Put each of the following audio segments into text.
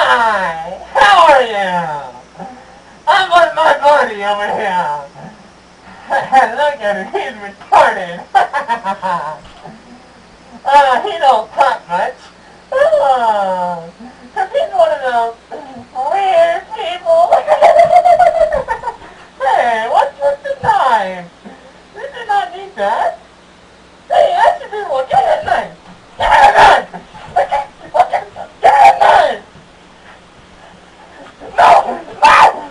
Hi! How are you? I'm with my buddy over here. Look at him, he's retarded. He don't talk much. Cause he's one of those weird people. Hey, what's with the knife? You do not need that. Hey, I should be able to get a knife. Get a knife! Get a knife! No! No!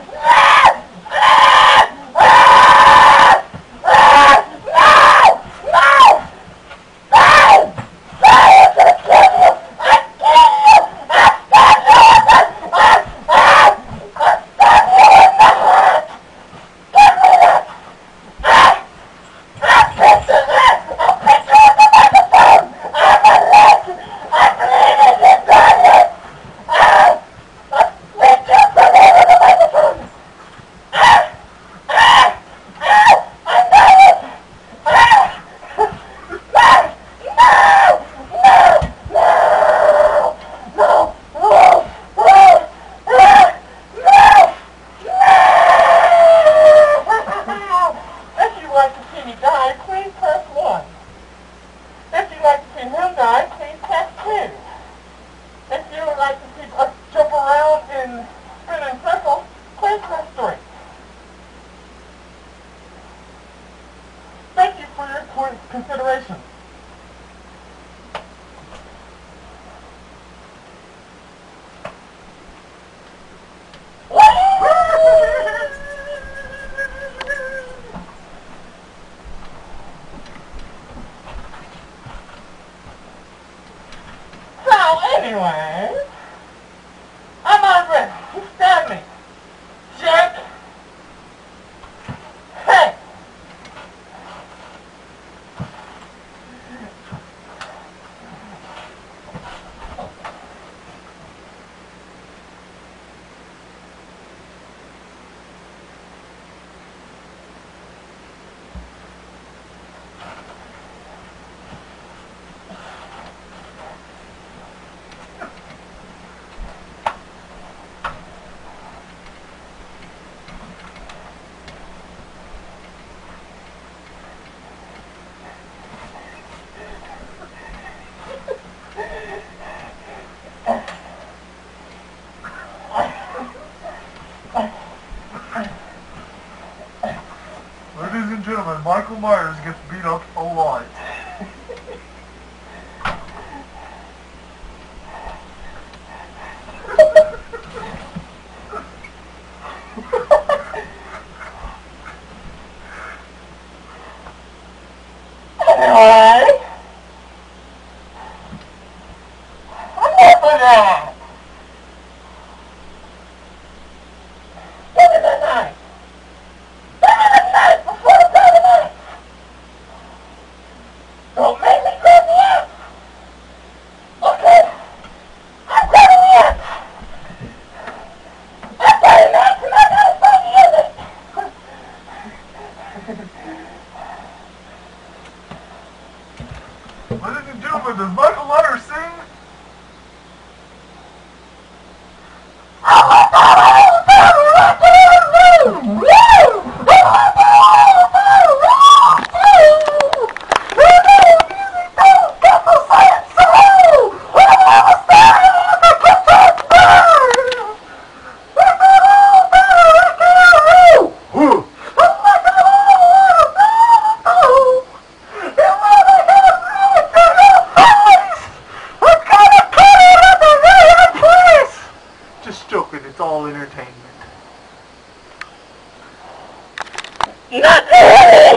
Thank you for your consideration. So anyway, I'm on risk. He stabbed me. Jerk. Hey. Ladies and gentlemen, Michael Myers gets beat up a lot. Anyway, enough of that. Give me the knife. Give me the knife before I grab the knife. Don't make me grab the axe. Okay? I'm grabbing the axe. I've got an axe and I gotta fucking use it. Ladies and gentlemen, does Michael Myers sing? Just joking, it's all entertainment. Not really.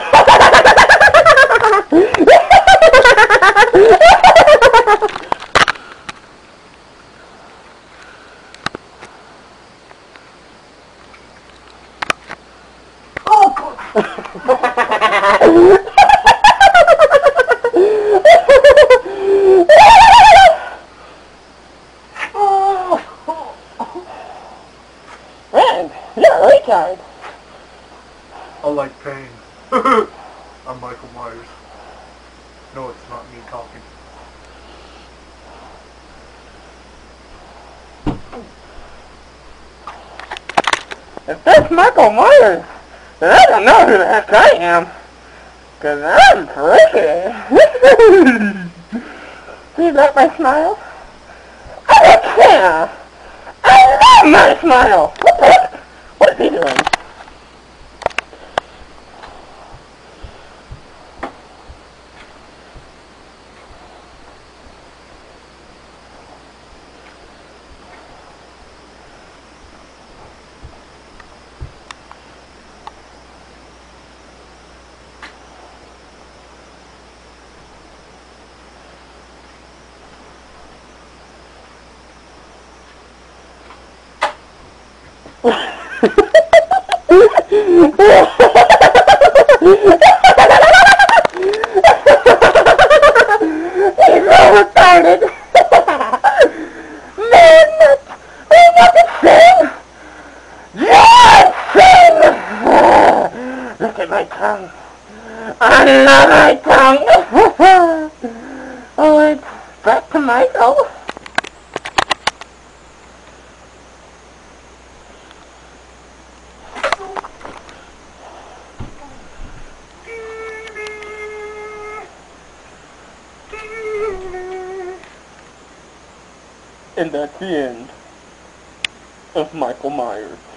Man, you're a retard. I like pain. I'm Michael Myers. No, it's not me talking. If that's Michael Myers, then I don't know who the heck I am. Cause I'm freaky. Do you like my smile? I don't care. I love my smile. What the heck? What is he doing? He's overtarded. Man, we're not the same. Yes, same. Look at my tongue. I love my tongue. Oh, it's back to Michael. And that's the end of Michael Myers.